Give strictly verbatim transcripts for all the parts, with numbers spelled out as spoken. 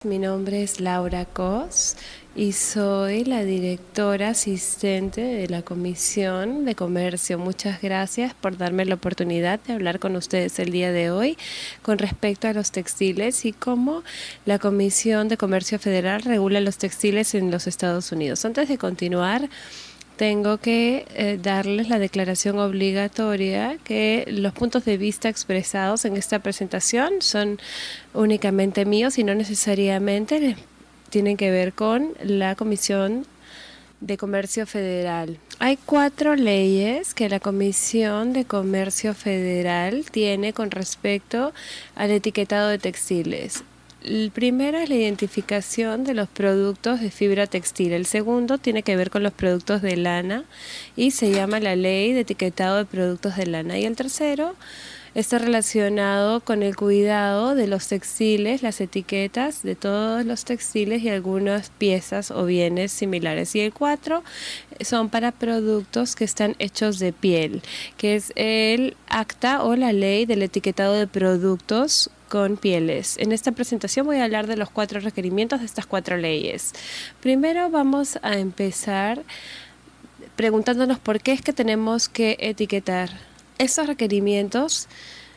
Mi nombre es Laura Cos y soy la directora asistente de la Comisión de Comercio. Muchas gracias por darme la oportunidad de hablar con ustedes el día de hoy con respecto a los textiles y cómo la Comisión de Comercio Federal regula los textiles en los Estados Unidos. Antes de continuar, tengo que eh, darles la declaración obligatoria que los puntos de vista expresados en esta presentación son únicamente míos y no necesariamente tienen que ver con la Comisión de Comercio Federal. Hay cuatro leyes que la Comisión de Comercio Federal tiene con respecto al etiquetado de textiles. El primero es la identificación de los productos de fibra textil. El segundo tiene que ver con los productos de lana y se llama la Ley de Etiquetado de Productos de Lana. Y el tercero está relacionado con el cuidado de los textiles, las etiquetas de todos los textiles y algunas piezas o bienes similares. Y el cuatro son para productos que están hechos de piel, que es el acta o la Ley del Etiquetado de Productos con pieles. En esta presentación voy a hablar de los cuatro requerimientos de estas cuatro leyes. Primero vamos a empezar preguntándonos por qué es que tenemos que etiquetar. Estos requerimientos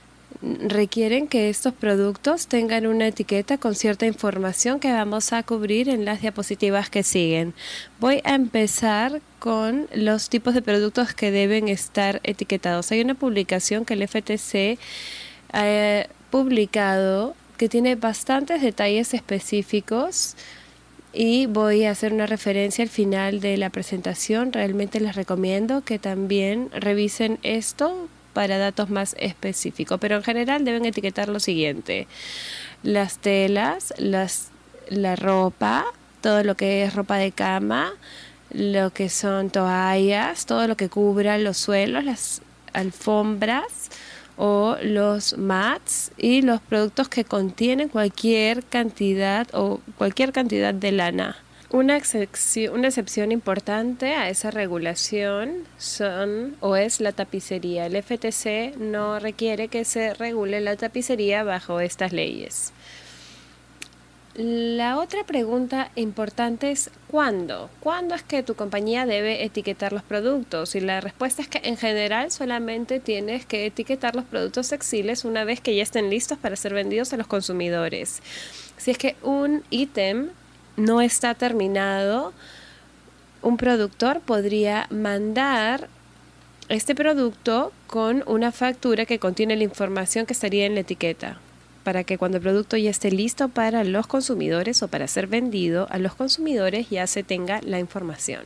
requieren que estos productos tengan una etiqueta con cierta información que vamos a cubrir en las diapositivas que siguen. Voy a empezar con los tipos de productos que deben estar etiquetados. Hay una publicación que el F T C ha publicado que tiene bastantes detalles específicos y voy a hacer una referencia al final de la presentación. Realmente les recomiendo que también revisen esto para datos más específicos, pero en general deben etiquetar lo siguiente: las telas, las, la ropa, todo lo que es ropa de cama, lo que son toallas, todo lo que cubra los suelos, las alfombras o los mats y los productos que contienen cualquier cantidad o cualquier cantidad de lana. Una excepción, una excepción importante a esa regulación son o es la tapicería. El F T C no requiere que se regule la tapicería bajo estas leyes. La otra pregunta importante es ¿cuándo? ¿Cuándo es que tu compañía debe etiquetar los productos? Y la respuesta es que en general solamente tienes que etiquetar los productos textiles una vez que ya estén listos para ser vendidos a los consumidores. Si es que un ítem no está terminado, un productor podría mandar este producto con una factura que contiene la información que estaría en la etiqueta, para que cuando el producto ya esté listo para los consumidores o para ser vendido a los consumidores ya se tenga la información.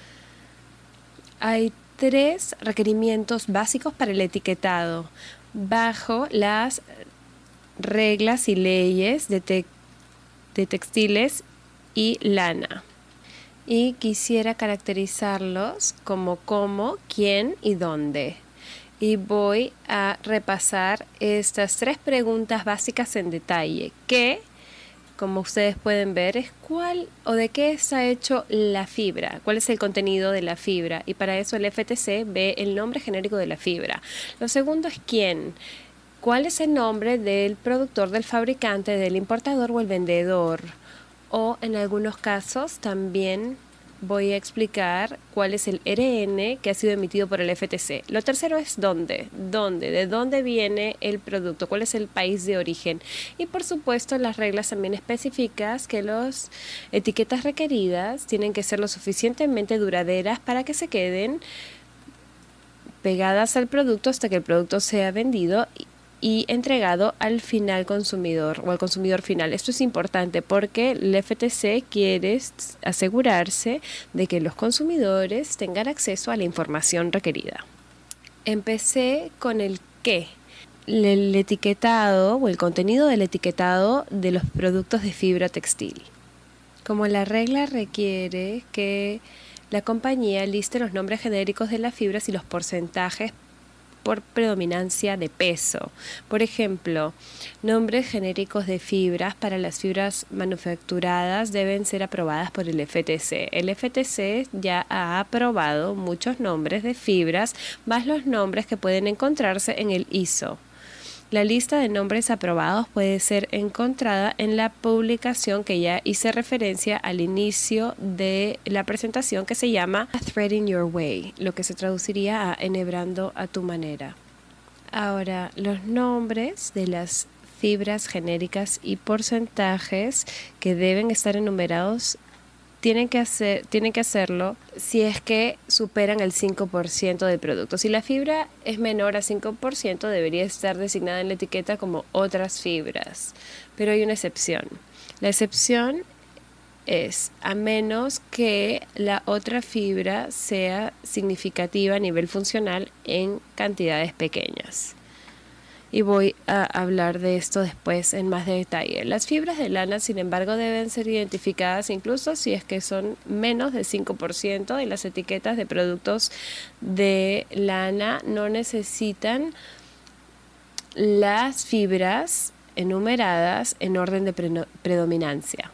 Hay tres requerimientos básicos para el etiquetado bajo las reglas y leyes de, te de textiles y lana. Y quisiera caracterizarlos como cómo, quién y dónde. Y voy a repasar estas tres preguntas básicas en detalle. ¿Qué? Como ustedes pueden ver, es cuál o de qué está hecho la fibra, cuál es el contenido de la fibra. Y para eso el F T C ve el nombre genérico de la fibra. Lo segundo es quién. ¿Cuál es el nombre del productor, del fabricante, del importador o el vendedor? O en algunos casos también voy a explicar cuál es el R N que ha sido emitido por el F T C. Lo tercero es dónde, dónde, de dónde viene el producto, cuál es el país de origen. Y por supuesto las reglas también específicas que las etiquetas requeridas tienen que ser lo suficientemente duraderas para que se queden pegadas al producto hasta que el producto sea vendido y y entregado al final consumidor o al consumidor final. Esto es importante porque el F T C quiere asegurarse de que los consumidores tengan acceso a la información requerida. Empecé con el qué. El etiquetado o el contenido del etiquetado de los productos de fibra textil. Como la regla requiere que la compañía liste los nombres genéricos de las fibras y los porcentajes por predominancia de peso. Por ejemplo, nombres genéricos de fibras para las fibras manufacturadas deben ser aprobadas por el F T C. El F T C ya ha aprobado muchos nombres de fibras, más los nombres que pueden encontrarse en el I S O. La lista de nombres aprobados puede ser encontrada en la publicación que ya hice referencia al inicio de la presentación, que se llama Threading Your Way, lo que se traduciría a enhebrando a tu manera. Ahora, los nombres de las fibras genéricas y porcentajes que deben estar enumerados tienen que hacer, tienen que hacerlo si es que superan el cinco por ciento del producto. Si la fibra es menor a cinco por ciento, debería estar designada en la etiqueta como otras fibras. Pero hay una excepción. La excepción es a menos que la otra fibra sea significativa a nivel funcional en cantidades pequeñas. Y voy a hablar de esto después en más detalle. Las fibras de lana, sin embargo, deben ser identificadas incluso si es que son menos del cinco por ciento, y las etiquetas de productos de lana no necesitan las fibras enumeradas en orden de pre- predominancia.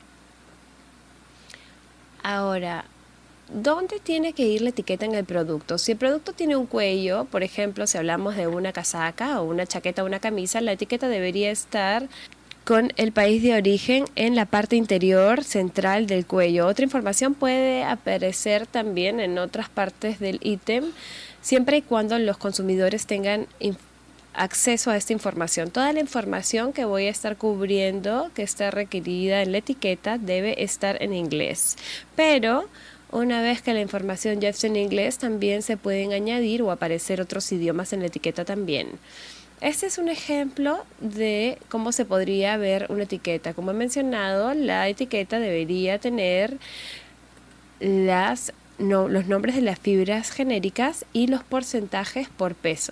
Ahora, ¿dónde tiene que ir la etiqueta en el producto? Si el producto tiene un cuello, por ejemplo, si hablamos de una casaca o una chaqueta o una camisa, la etiqueta debería estar con el país de origen en la parte interior central del cuello. Otra información puede aparecer también en otras partes del ítem, siempre y cuando los consumidores tengan acceso a esta información. Toda la información que voy a estar cubriendo, que está requerida en la etiqueta, debe estar en inglés. Pero una vez que la información ya esté en inglés, también se pueden añadir o aparecer otros idiomas en la etiqueta también. Este es un ejemplo de cómo se podría ver una etiqueta. Como he mencionado, la etiqueta debería tener las, no, los nombres de las fibras genéricas y los porcentajes por peso.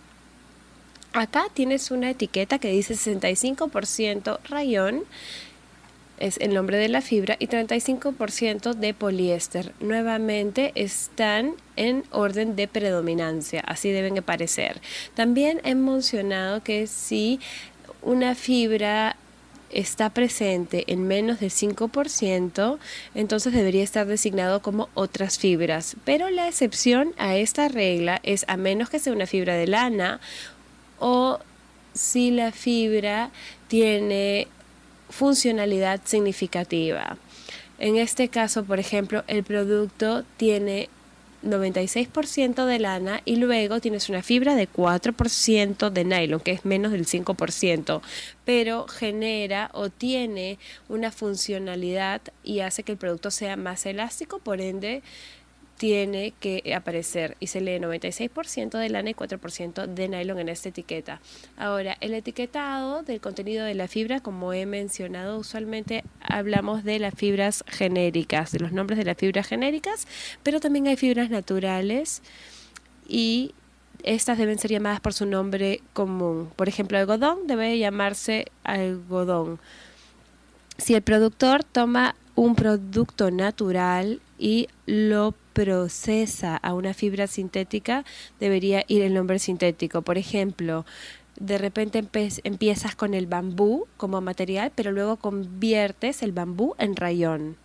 Acá tienes una etiqueta que dice sesenta y cinco por ciento rayón, es el nombre de la fibra, y treinta y cinco por ciento de poliéster. Nuevamente están en orden de predominancia, así deben aparecer. También he mencionado que si una fibra está presente en menos del cinco por ciento, entonces debería estar designado como otras fibras. Pero la excepción a esta regla es a menos que sea una fibra de lana o si la fibra tiene funcionalidad significativa. En este caso, por ejemplo, el producto tiene noventa y seis por ciento de lana y luego tienes una fibra de cuatro por ciento de nylon, que es menos del cinco por ciento, pero genera o tiene una funcionalidad y hace que el producto sea más elástico, por ende tiene que aparecer, y se lee noventa y seis por ciento de lana y cuatro por ciento de nylon en esta etiqueta. Ahora, el etiquetado del contenido de la fibra, como he mencionado, usualmente hablamos de las fibras genéricas, de los nombres de las fibras genéricas, pero también hay fibras naturales y estas deben ser llamadas por su nombre común. Por ejemplo, algodón debe llamarse algodón. Si el productor toma un producto natural y lo procesa a una fibra sintética, debería ir el nombre sintético. Por ejemplo, de repente empe- empiezas con el bambú como material, pero luego conviertes el bambú en rayón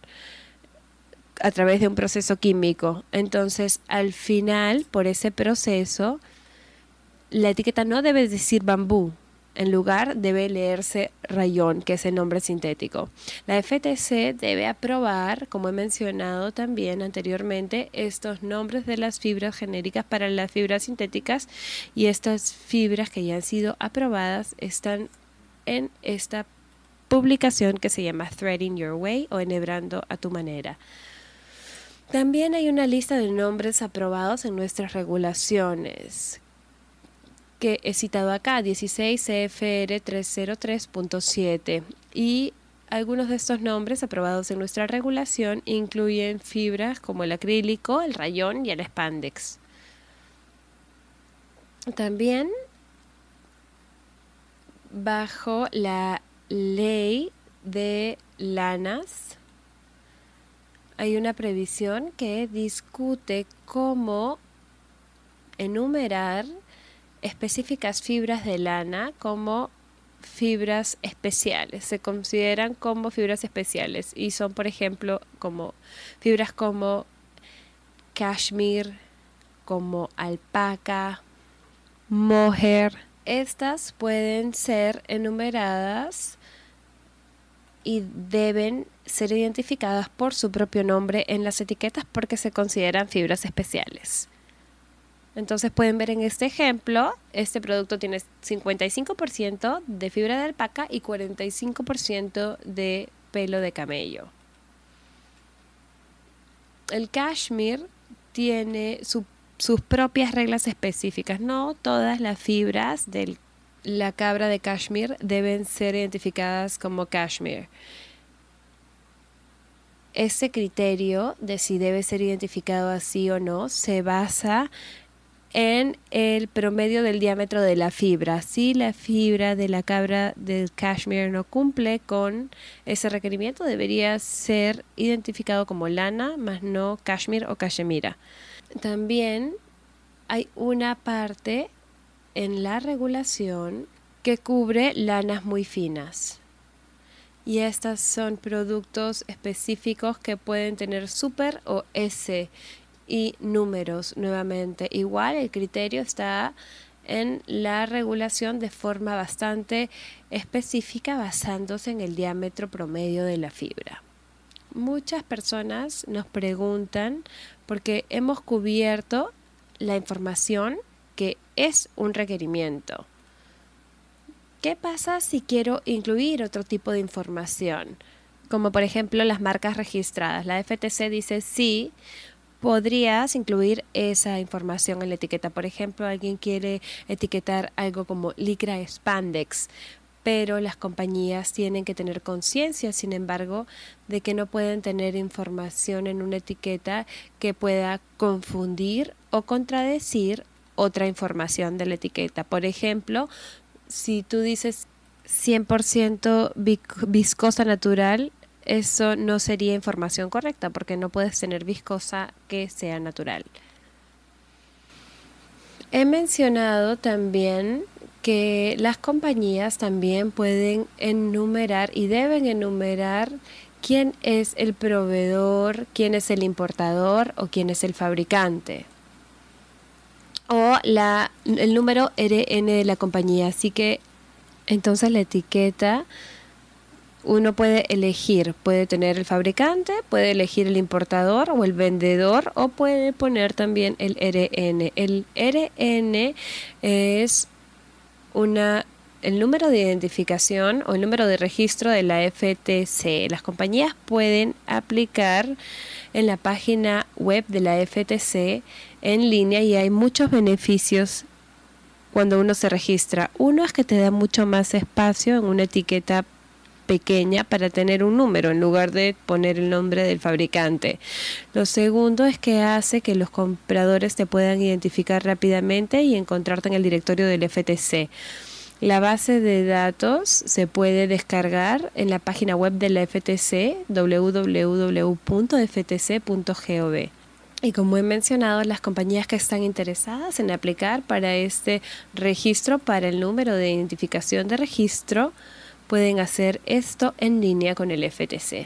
a través de un proceso químico. Entonces, al final, por ese proceso, la etiqueta no debe decir bambú. En lugar debe leerse rayón, que es el nombre sintético. La F T C debe aprobar, como he mencionado también anteriormente, estos nombres de las fibras genéricas para las fibras sintéticas, y estas fibras que ya han sido aprobadas están en esta publicación que se llama Threading Your Way o enhebrando a tu manera. También hay una lista de nombres aprobados en nuestras regulaciones que he citado acá, dieciséis C F R trescientos tres punto siete, y algunos de estos nombres aprobados en nuestra regulación incluyen fibras como el acrílico, el rayón y el spandex. También, bajo la ley de lanas, hay una previsión que discute cómo enumerar específicas fibras de lana como fibras especiales. Se consideran como fibras especiales y son, por ejemplo, como fibras como cashmere, como alpaca, mohair, Estas pueden ser enumeradas y deben ser identificadas por su propio nombre en las etiquetas porque se consideran fibras especiales. Entonces pueden ver en este ejemplo, este producto tiene cincuenta y cinco por ciento de fibra de alpaca y cuarenta y cinco por ciento de pelo de camello. El cashmere tiene su, sus propias reglas específicas. No todas las fibras de la cabra de cashmere deben ser identificadas como cashmere. Este criterio de si debe ser identificado así o no se basa en el promedio del diámetro de la fibra. Si la fibra de la cabra del cashmere no cumple con ese requerimiento, debería ser identificado como lana, más no cashmere o cachemira. También hay una parte en la regulación que cubre lanas muy finas. Y estas son productos específicos que pueden tener super o S y números nuevamente. Igual el criterio está en la regulación de forma bastante específica basándose en el diámetro promedio de la fibra. Muchas personas nos preguntan porque hemos cubierto la información que es un requerimiento. ¿Qué pasa si quiero incluir otro tipo de información? Como por ejemplo las marcas registradas. La F T C dice sí, podrías incluir esa información en la etiqueta. Por ejemplo, alguien quiere etiquetar algo como licra spandex, pero las compañías tienen que tener conciencia, sin embargo, de que no pueden tener información en una etiqueta que pueda confundir o contradecir otra información de la etiqueta. Por ejemplo, si tú dices cien por ciento viscosa natural, eso no sería información correcta porque no puedes tener viscosa que sea natural. He mencionado también que las compañías también pueden enumerar y deben enumerar quién es el proveedor, quién es el importador o quién es el fabricante. O la, el número R N de la compañía. Así que entonces la etiqueta uno puede elegir, puede tener el fabricante, puede elegir el importador o el vendedor o puede poner también el R N. El R N es una, el número de identificación o el número de registro de la F T C. Las compañías pueden aplicar en la página web de la F T C en línea y hay muchos beneficios cuando uno se registra. Uno es que te da mucho más espacio en una etiqueta pequeña para tener un número en lugar de poner el nombre del fabricante. Lo segundo es que hace que los compradores te puedan identificar rápidamente y encontrarte en el directorio del F T C. La base de datos se puede descargar en la página web de la F T C, w w w punto f t c punto gov. Y como he mencionado, las compañías que están interesadas en aplicar para este registro, para el número de identificación de registro, pueden hacer esto en línea con el F T C.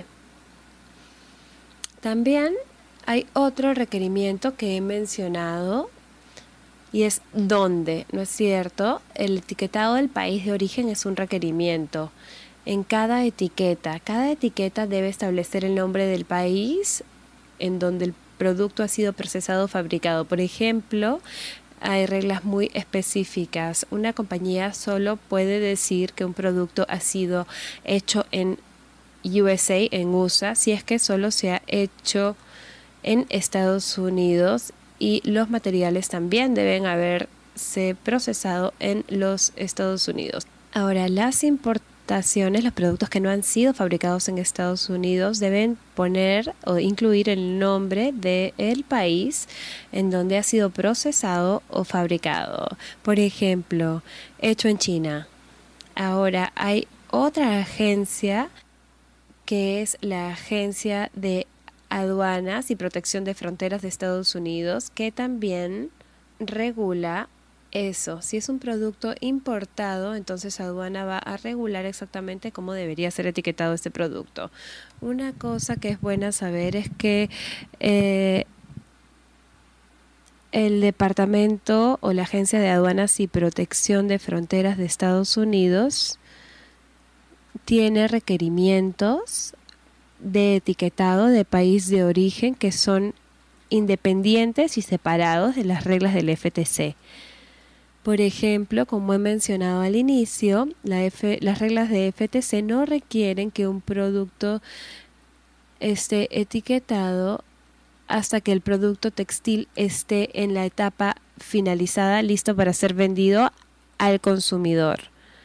También hay otro requerimiento que he mencionado y es dónde, ¿no es cierto? El etiquetado del país de origen es un requerimiento. En cada etiqueta, cada etiqueta debe establecer el nombre del país en donde el producto ha sido procesado o fabricado. Por ejemplo, hay reglas muy específicas. Una compañía solo puede decir que un producto ha sido hecho en U S A, en U S A, si es que solo se ha hecho en Estados Unidos y los materiales también deben haberse procesado en los Estados Unidos. Ahora, las importaciones, los productos que no han sido fabricados en Estados Unidos deben poner o incluir el nombre del país en donde ha sido procesado o fabricado. Por ejemplo, hecho en China. Ahora hay otra agencia que es la Agencia de Aduanas y Protección de Fronteras de Estados Unidos, que también regula eso. Si es un producto importado, entonces aduana va a regular exactamente cómo debería ser etiquetado este producto. Una cosa que es buena saber es que eh, el Departamento o la Agencia de Aduanas y Protección de Fronteras de Estados Unidos tiene requerimientos de etiquetado de país de origen que son independientes y separados de las reglas del F T C. Por ejemplo, como he mencionado al inicio, la F, las reglas de F T C no requieren que un producto esté etiquetado hasta que el producto textil esté en la etapa finalizada, listo para ser vendido al consumidor.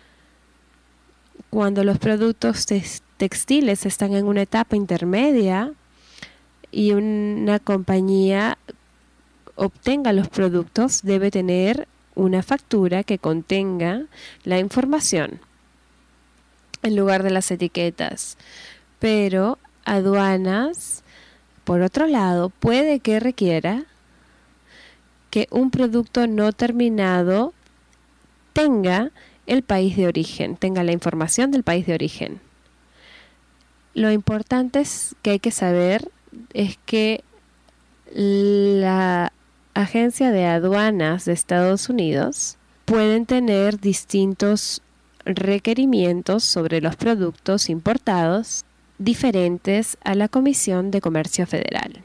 Cuando los productos textiles están en una etapa intermedia y una compañía obtenga los productos, debe tener una factura que contenga la información en lugar de las etiquetas. Pero aduanas, por otro lado, puede que requiera que un producto no terminado tenga el país de origen, tenga la información del país de origen. Lo importante es que hay que saber es que la Agencia de Aduanas de Estados Unidos pueden tener distintos requerimientos sobre los productos importados diferentes a la Comisión de Comercio Federal.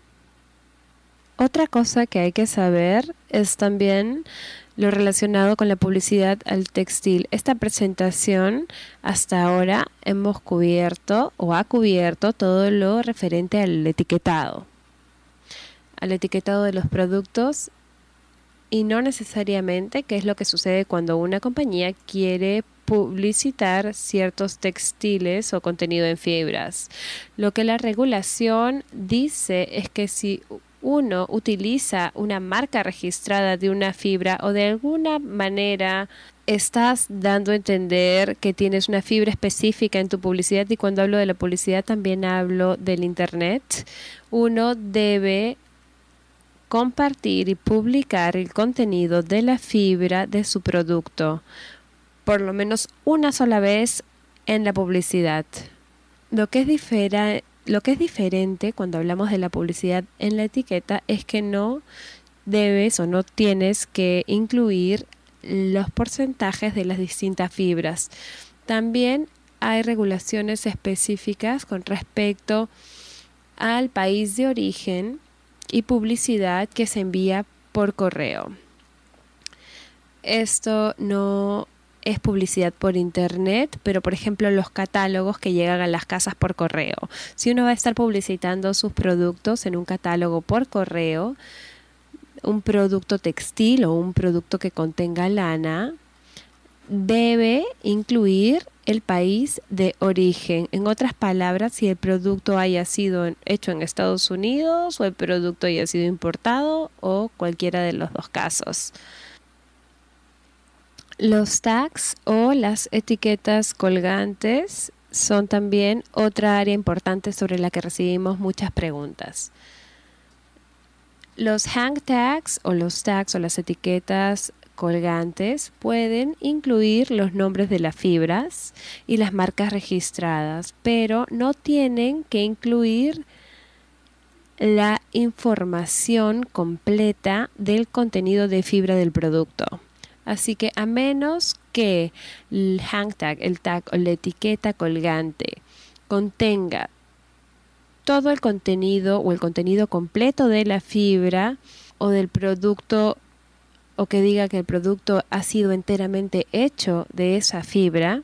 Otra cosa que hay que saber es también lo relacionado con la publicidad al textil. Esta presentación hasta ahora hemos cubierto o ha cubierto todo lo referente al etiquetado, al etiquetado de los productos y no necesariamente qué es lo que sucede cuando una compañía quiere publicitar ciertos textiles o contenido en fibras. Lo que la regulación dice es que si uno utiliza una marca registrada de una fibra o de alguna manera estás dando a entender que tienes una fibra específica en tu publicidad, y cuando hablo de la publicidad también hablo del internet, uno debe compartir y publicar el contenido de la fibra de su producto por lo menos una sola vez en la publicidad. Lo que es diferente Lo que es diferente cuando hablamos de la publicidad en la etiqueta es que no debes o no tienes que incluir los porcentajes de las distintas fibras. También hay regulaciones específicas con respecto al país de origen y publicidad que se envía por correo. Esto no es publicidad por internet, pero por ejemplo los catálogos que llegan a las casas por correo. Si uno va a estar publicitando sus productos en un catálogo por correo, un producto textil o un producto que contenga lana, debe incluir el país de origen. En otras palabras, si el producto haya sido hecho en Estados Unidos o el producto haya sido importado o cualquiera de los dos casos. Los tags o las etiquetas colgantes son también otra área importante sobre la que recibimos muchas preguntas. Los hang tags o los tags o las etiquetas colgantes pueden incluir los nombres de las fibras y las marcas registradas, pero no tienen que incluir la información completa del contenido de fibra del producto. Así que a menos que el hang tag, el tag o la etiqueta colgante contenga todo el contenido o el contenido completo de la fibra o del producto, o que diga que el producto ha sido enteramente hecho de esa fibra,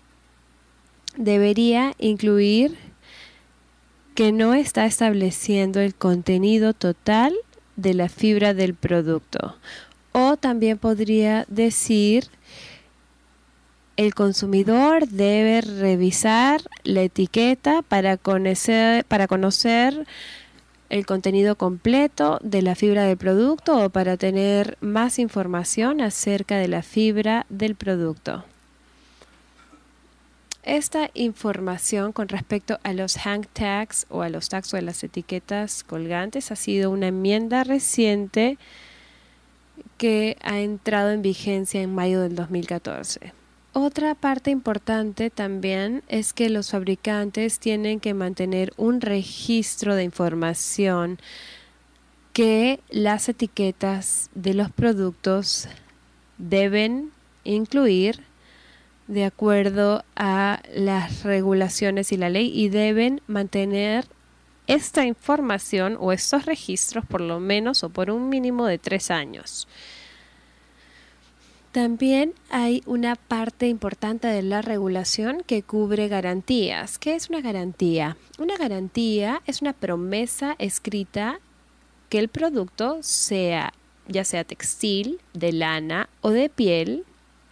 debería incluir que no está estableciendo el contenido total de la fibra del producto. O también podría decir, el consumidor debe revisar la etiqueta para conocer, para conocer el contenido completo de la fibra del producto o para tener más información acerca de la fibra del producto. Esta información con respecto a los hang tags o a los tags o a las etiquetas colgantes ha sido una enmienda reciente que ha entrado en vigencia en mayo del dos mil catorce. Otra parte importante también es que los fabricantes tienen que mantener un registro de información que las etiquetas de los productos deben incluir de acuerdo a las regulaciones y la ley y deben mantener esta información o estos registros por lo menos o por un mínimo de tres años. También hay una parte importante de la regulación que cubre garantías. ¿Qué es una garantía? Una garantía es una promesa escrita que el producto sea, ya sea textil, de lana o de piel,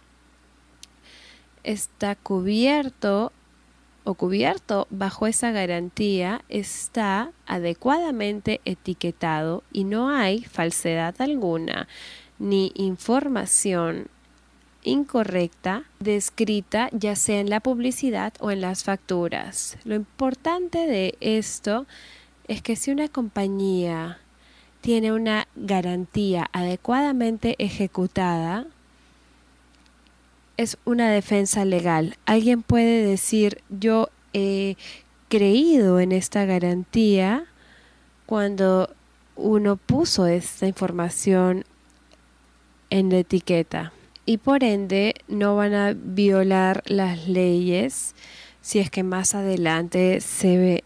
está cubierto o cubierto bajo esa garantía, está adecuadamente etiquetado y no hay falsedad alguna ni información incorrecta descrita ya sea en la publicidad o en las facturas. Lo importante de esto es que si una compañía tiene una garantía adecuadamente ejecutada, es una defensa legal. Alguien puede decir, yo he creído en esta garantía cuando uno puso esta información en la etiqueta y por ende no van a violar las leyes si es que más adelante se ve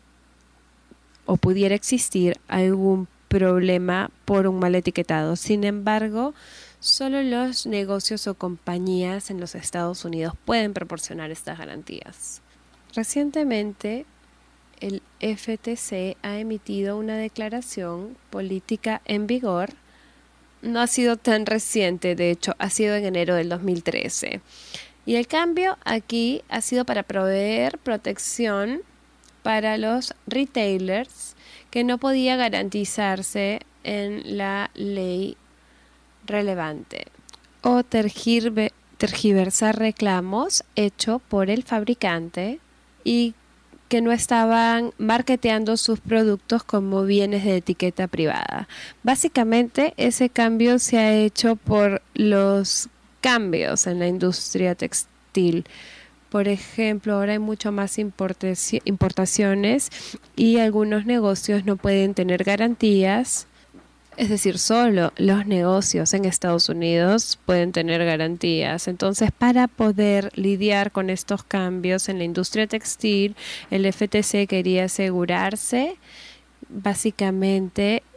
o pudiera existir algún problema por un mal etiquetado. Sin embargo, solo los negocios o compañías en los Estados Unidos pueden proporcionar estas garantías. Recientemente, el F T C ha emitido una declaración política en vigor. No ha sido tan reciente, de hecho, ha sido en enero del dos mil trece. Y el cambio aquí ha sido para proveer protección para los retailers que no podía garantizarse en la ley relevante o tergiver- tergiversar reclamos hechos por el fabricante y que no estaban marketeando sus productos como bienes de etiqueta privada. Básicamente, ese cambio se ha hecho por los cambios en la industria textil. Por ejemplo, ahora hay mucho más importaciones y algunos negocios no pueden tener garantías. Es decir, solo los negocios en Estados Unidos pueden tener garantías. Entonces, para poder lidiar con estos cambios en la industria textil, el F T C quería asegurarse, básicamente,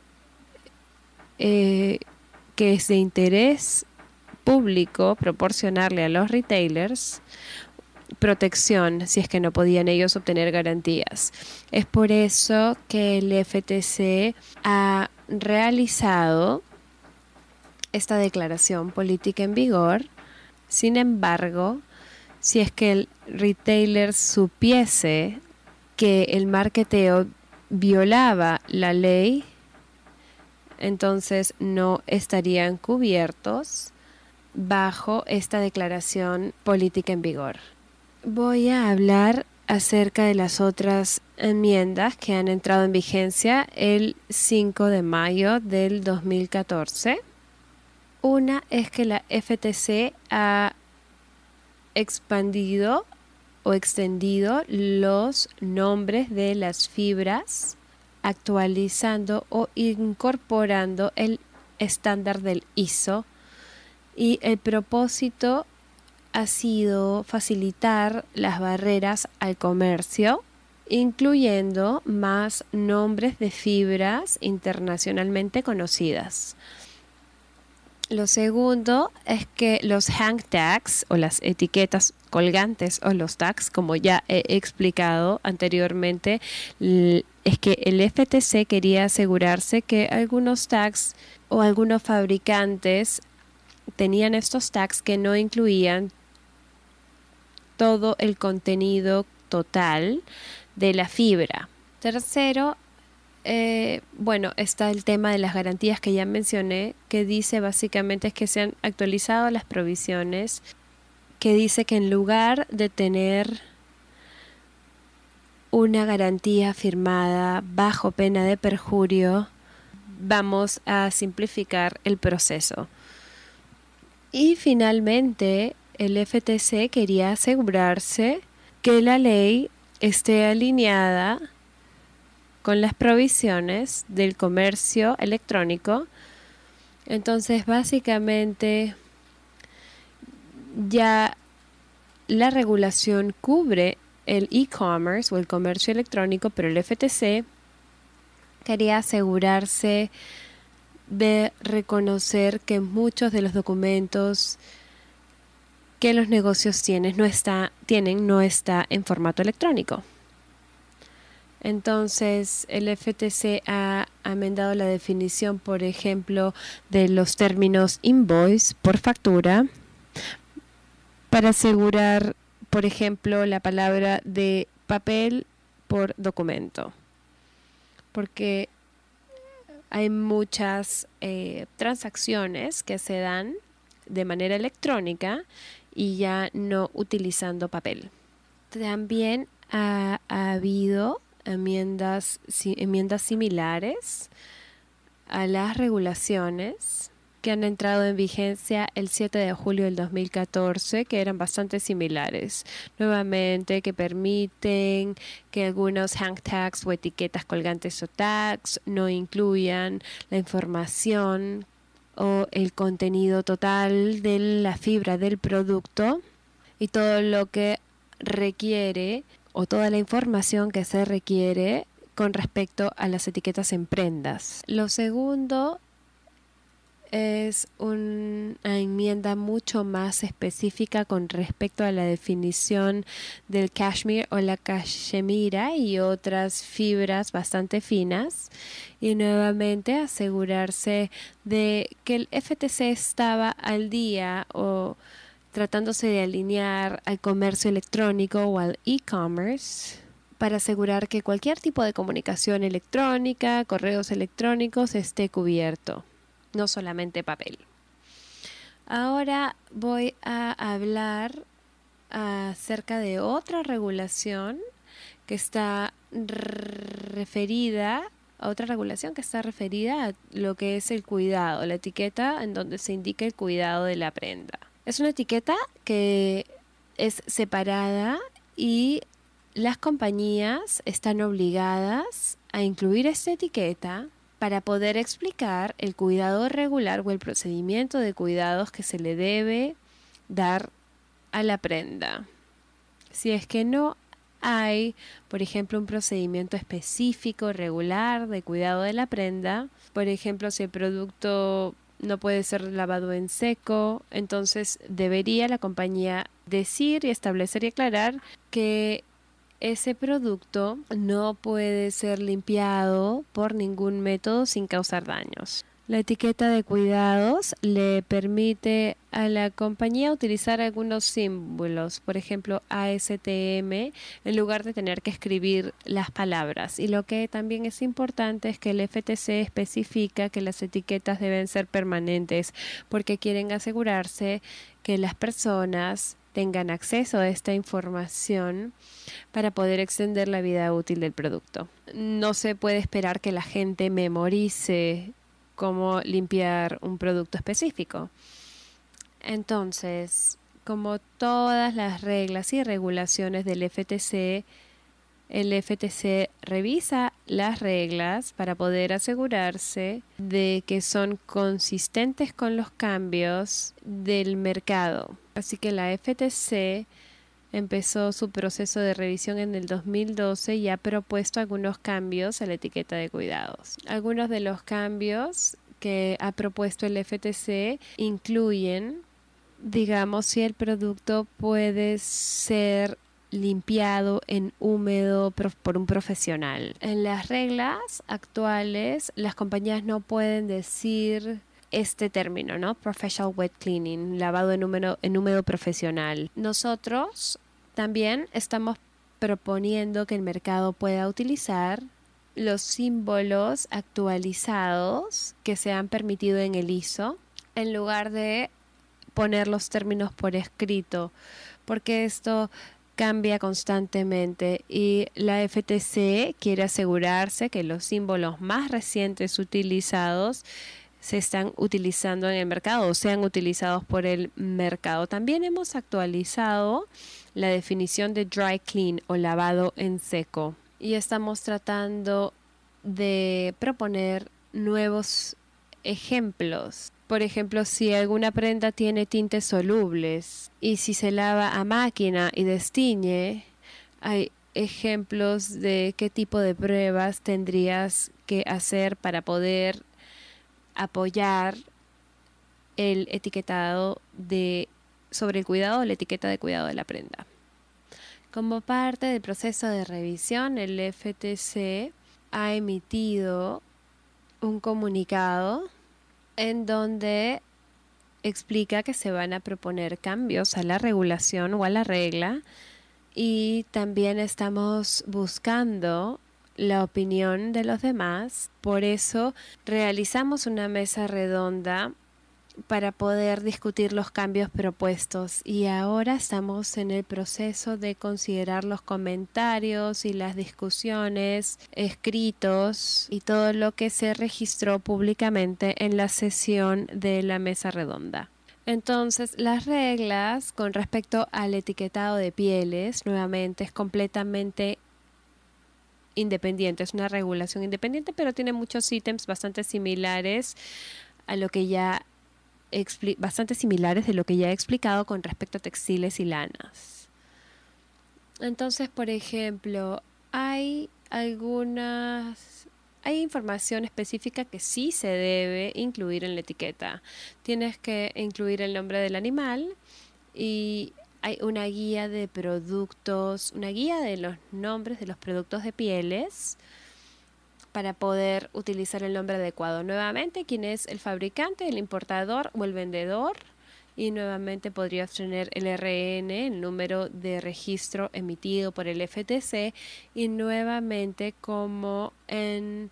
eh, que es de interés público proporcionarle a los retailers protección si es que no podían ellos obtener garantías. Es por eso que el F T C ha realizado esta declaración política en vigor. Sin embargo, si es que el retailer supiese que el marketeo violaba la ley, entonces no estarían cubiertos bajo esta declaración política en vigor. Voy a hablar acerca de las otras enmiendas que han entrado en vigencia el cinco de mayo del dos mil catorce. Una es que la F T C ha expandido o extendido los nombres de las fibras, actualizando o incorporando el estándar del I S O, y el propósito ha sido facilitar las barreras al comercio, incluyendo más nombres de fibras internacionalmente conocidas. Lo segundo es que los hang tags o las etiquetas colgantes o los tags, como ya he explicado anteriormente, es que el F T C quería asegurarse que algunos tags o algunos fabricantes tenían estos tags que no incluían todo el contenido total de la fibra. Tercero, eh, bueno, está el tema de las garantías que ya mencioné, que dice básicamente es que se han actualizado las provisiones, que dice que en lugar de tener una garantía firmada bajo pena de perjurio, vamos a simplificar el proceso. Y finalmente, el F T C quería asegurarse que la ley esté alineada con las provisiones del comercio electrónico. Entonces, básicamente, ya la regulación cubre el e-commerce o el comercio electrónico, pero el F T C quería asegurarse de reconocer que muchos de los documentos que los negocios tienen no está, tienen no está en formato electrónico. Entonces, el F T C ha amendado la definición, por ejemplo, de los términos invoice por factura, para asegurar, por ejemplo, la palabra de papel por documento. Porque hay muchas eh, transacciones que se dan de manera electrónica y ya no utilizando papel. También ha, ha habido enmiendas, si, enmiendas similares a las regulaciones que han entrado en vigencia el siete de julio del dos mil catorce, que eran bastante similares. Nuevamente, que permiten que algunos hang tags o etiquetas colgantes o tags no incluyan la información o el contenido total de la fibra del producto y todo lo que requiere o toda la información que se requiere con respecto a las etiquetas en prendas. Lo segundo es una enmienda mucho más específica con respecto a la definición del cashmere o la cachemira y otras fibras bastante finas, y nuevamente asegurarse de que el F T C estaba al día o tratándose de alinear al comercio electrónico o al e-commerce para asegurar que cualquier tipo de comunicación electrónica, correos electrónicos esté cubierto, no solamente papel. Ahora voy a hablar acerca de otra regulación que está referida a otra regulación que está referida a lo que es el cuidado, la etiqueta en donde se indica el cuidado de la prenda. Es una etiqueta que es separada y las compañías están obligadas a incluir esta etiqueta para poder explicar el cuidado regular o el procedimiento de cuidados que se le debe dar a la prenda. Si es que no hay, por ejemplo, un procedimiento específico, regular de cuidado de la prenda, por ejemplo, si el producto no puede ser lavado en seco, entonces debería la compañía decir y establecer y aclarar que ese producto no puede ser limpiado por ningún método sin causar daños. La etiqueta de cuidados le permite a la compañía utilizar algunos símbolos, por ejemplo A S T M, en lugar de tener que escribir las palabras. Y lo que también es importante es que el F T C especifica que las etiquetas deben ser permanentes, porque quieren asegurarse que las personas tengan acceso a esta información para poder extender la vida útil del producto. No se puede esperar que la gente memorice cómo limpiar un producto específico. Entonces, como todas las reglas y regulaciones del F T C, el F T C revisa las reglas para poder asegurarse de que son consistentes con los cambios del mercado. Así que la F T C empezó su proceso de revisión en el dos mil doce y ha propuesto algunos cambios a la etiqueta de cuidados. Algunos de los cambios que ha propuesto el F T C incluyen, digamos, si el producto puede ser limpiado en húmedo por un profesional. En las reglas actuales, las compañías no pueden decir este término, ¿no? Professional wet cleaning, lavado en húmedo, en húmedo profesional. Nosotros también estamos proponiendo que el mercado pueda utilizar los símbolos actualizados que se han permitido en el I S O en lugar de poner los términos por escrito, porque esto cambia constantemente y la F T C quiere asegurarse que los símbolos más recientes utilizados se están utilizando en el mercado o sean utilizados por el mercado. También hemos actualizado la definición de dry clean o lavado en seco y estamos tratando de proponer nuevos ejemplos. Por ejemplo, si alguna prenda tiene tintes solubles y si se lava a máquina y destiñe, hay ejemplos de qué tipo de pruebas tendrías que hacer para poder apoyar el etiquetado de sobre el cuidado o la etiqueta de cuidado de la prenda. Como parte del proceso de revisión, el F T C ha emitido un comunicado en donde explica que se van a proponer cambios a la regulación o a la regla, y también estamos buscando la opinión de los demás. Por eso realizamos una mesa redonda para poder discutir los cambios propuestos, y ahora estamos en el proceso de considerar los comentarios y las discusiones, escritos y todo lo que se registró públicamente en la sesión de la mesa redonda. Entonces, las reglas con respecto al etiquetado de pieles, nuevamente, es completamente independiente, es una regulación independiente, pero tiene muchos ítems bastante similares a lo que ya bastante similares de lo que ya he explicado con respecto a textiles y lanas. Entonces, por ejemplo, hay algunas hay información específica que sí se debe incluir en la etiqueta. Tienes que incluir el nombre del animal y hay una guía de productos, una guía de los nombres de los productos de pieles, para poder utilizar el nombre adecuado. Nuevamente, quién es el fabricante, el importador o el vendedor. Y nuevamente podrías tener el R N, el número de registro emitido por el F T C. Y nuevamente, como en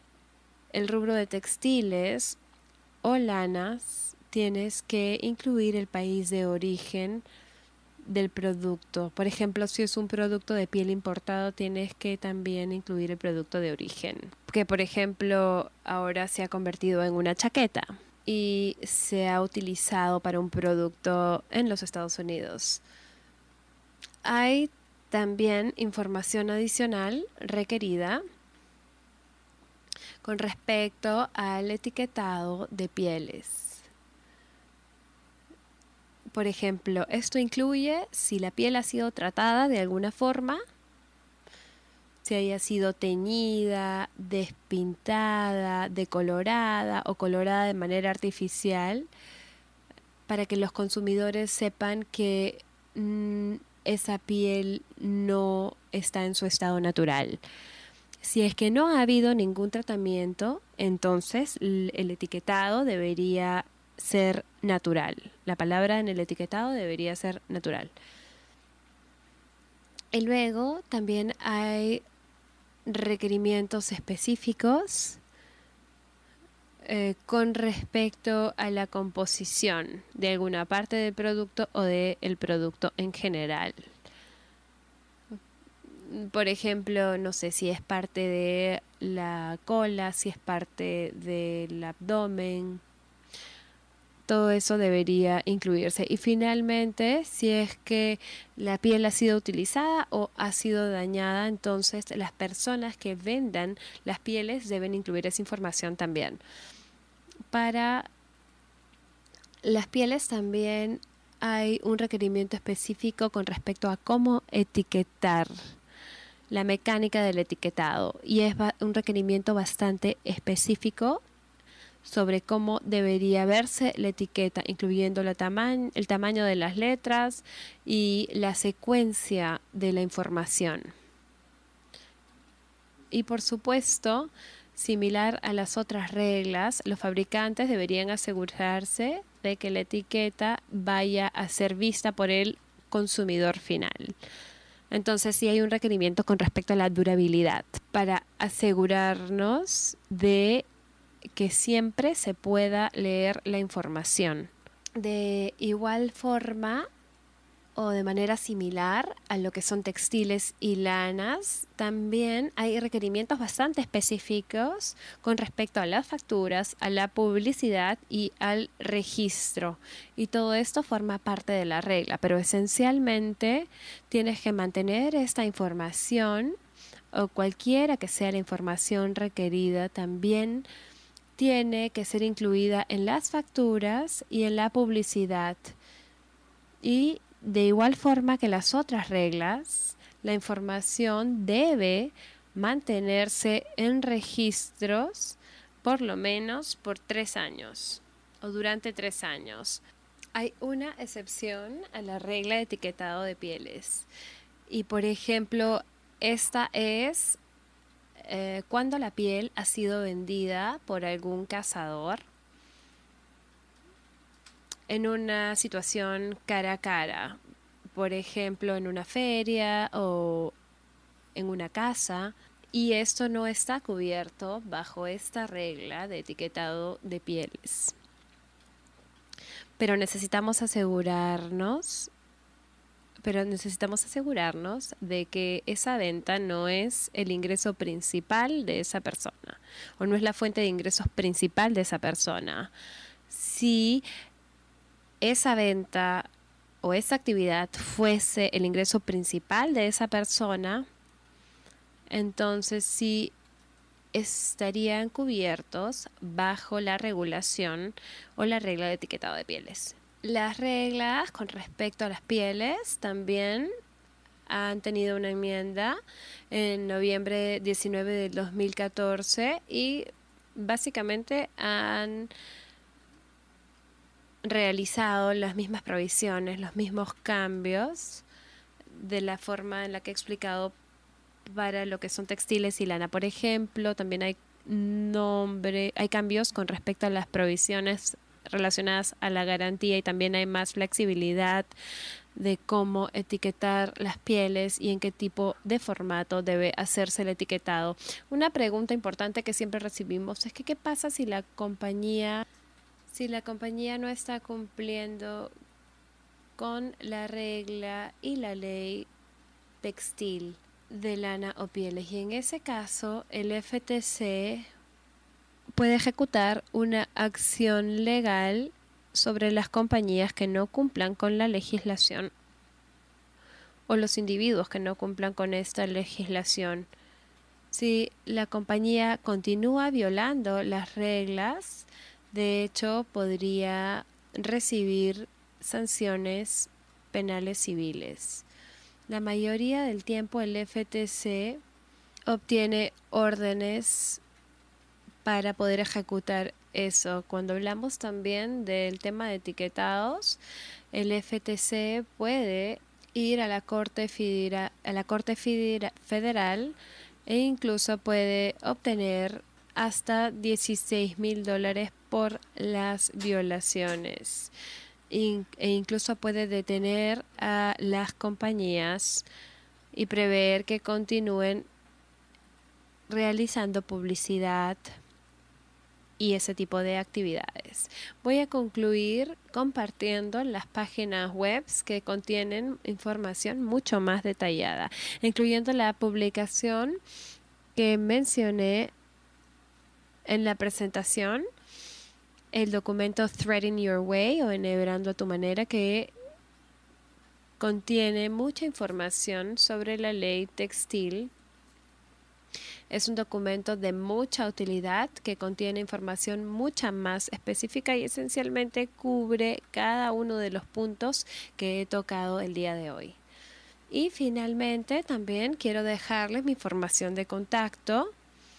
el rubro de textiles o lanas, tienes que incluir el país de origen del producto. Por ejemplo, si es un producto de piel importado, tienes que también incluir el producto de origen, que por ejemplo ahora se ha convertido en una chaqueta y se ha utilizado para un producto en los Estados Unidos. Hay también información adicional requerida con respecto al etiquetado de pieles. Por ejemplo, esto incluye si la piel ha sido tratada de alguna forma, si haya sido teñida, despintada, decolorada o colorada de manera artificial, para que los consumidores sepan que mmm, esa piel no está en su estado natural. Si es que no ha habido ningún tratamiento, entonces el etiquetado debería ser natural. La palabra en el etiquetado debería ser natural. Y luego también hay requerimientos específicos eh, con respecto a la composición de alguna parte del producto o del producto en general. Por ejemplo, no sé si es parte de la cola, si es parte del abdomen. Todo eso debería incluirse. Y finalmente, si es que la piel ha sido utilizada o ha sido dañada, entonces las personas que vendan las pieles deben incluir esa información también. Para las pieles también hay un requerimiento específico con respecto a cómo etiquetar, la mecánica del etiquetado, y es un requerimiento bastante específico sobre cómo debería verse la etiqueta, incluyendo la tama- el tamaño de las letras y la secuencia de la información. Y por supuesto, similar a las otras reglas, los fabricantes deberían asegurarse de que la etiqueta vaya a ser vista por el consumidor final. Entonces sí hay un requerimiento con respecto a la durabilidad para asegurarnos de que siempre se pueda leer la información. De igual forma o de manera similar a lo que son textiles y lanas, también hay requerimientos bastante específicos con respecto a las facturas, a la publicidad y al registro. Y todo esto forma parte de la regla, pero esencialmente tienes que mantener esta información o cualquiera que sea la información requerida también tiene que ser incluida en las facturas y en la publicidad. Y de igual forma que las otras reglas, la información debe mantenerse en registros por lo menos por tres años o durante tres años. Hay una excepción a la regla de etiquetado de pieles y, por ejemplo, esta es eh, cuando la piel ha sido vendida por algún cazador en una situación cara a cara, por ejemplo, en una feria o en una casa, y esto no está cubierto bajo esta regla de etiquetado de pieles. Pero necesitamos asegurarnos, pero necesitamos asegurarnos de que esa venta no es el ingreso principal de esa persona o no es la fuente de ingresos principal de esa persona. Si esa venta o esa actividad fuese el ingreso principal de esa persona, entonces sí estarían cubiertos bajo la regulación o la regla de etiquetado de pieles. Las reglas con respecto a las pieles también han tenido una enmienda en noviembre diecinueve del dos mil catorce y básicamente han realizado las mismas provisiones, los mismos cambios de la forma en la que he explicado para lo que son textiles y lana. Por ejemplo, también hay nombre, hay cambios con respecto a las provisiones relacionadas a la garantía y también hay más flexibilidad de cómo etiquetar las pieles y en qué tipo de formato debe hacerse el etiquetado. Una pregunta importante que siempre recibimos es que ¿qué pasa si la compañía si la compañía no está cumpliendo con la regla y la ley textil de lana o pieles? Y en ese caso el F T C puede ejecutar una acción legal sobre las compañías que no cumplan con la legislación o los individuos que no cumplan con esta legislación. Si la compañía continúa violando las reglas, de hecho podría recibir sanciones penales civiles. La mayoría del tiempo el F T C obtiene órdenes para poder ejecutar eso. Cuando hablamos también del tema de etiquetados, el F T C puede ir a la Corte Federa- a la Corte Federa- Federal e incluso puede obtener hasta dieciséis mil dólares por las violaciones. In- e incluso puede detener a las compañías y prever que continúen realizando publicidad y ese tipo de actividades. Voy a concluir compartiendo las páginas web que contienen información mucho más detallada, incluyendo la publicación que mencioné en la presentación, el documento Threading Your Way o Enhebrando a tu manera, que contiene mucha información sobre la ley textil. Es un documento de mucha utilidad que contiene información mucha más específica y esencialmente cubre cada uno de los puntos que he tocado el día de hoy. Y finalmente también quiero dejarles mi información de contacto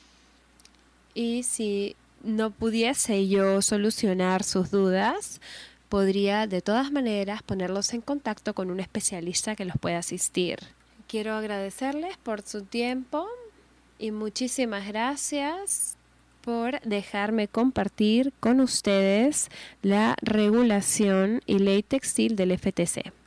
y si no pudiese yo solucionar sus dudas, podría de todas maneras ponerlos en contacto con un especialista que los pueda asistir. Quiero agradecerles por su tiempo y muchísimas gracias por dejarme compartir con ustedes la regulación y ley textil del F T C.